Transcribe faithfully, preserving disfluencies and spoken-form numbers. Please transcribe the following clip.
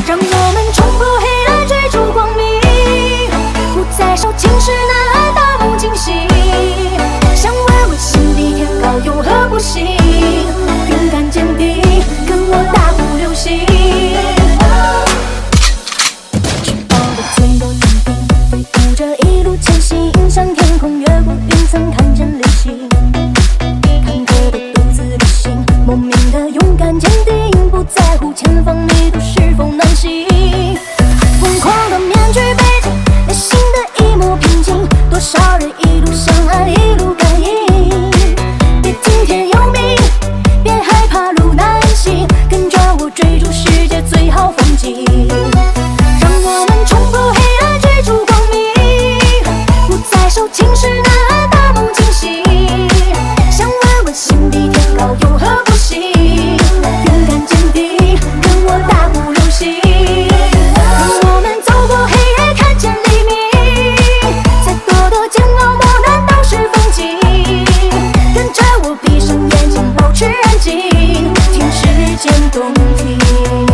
让我们冲破黑暗，追逐光明，不再受侵蚀难大梦惊醒。想问问心底天高有何不行？勇敢坚定，跟我大步流星。翅膀的最多坚定，飞舞着一路前行，迎向天空，越过云层，看见流星。坎坷的独自旅行，莫名的勇敢坚定，不在乎前方迷途是否难行。疯狂的面具背景，内心的一抹平静，多少人一路相爱，一路感应。别听天由命，别害怕路难行，跟着我追逐世界最好风景。让我们冲破黑暗，追逐光明，不再受侵蚀难大梦惊醒。想问问心底天高有何不行？勇敢坚定，跟我大步流星。让我们走过黑夜，看见黎明。再多的煎熬磨难都是风景。跟着我闭上眼睛，保持安静，听时间动听。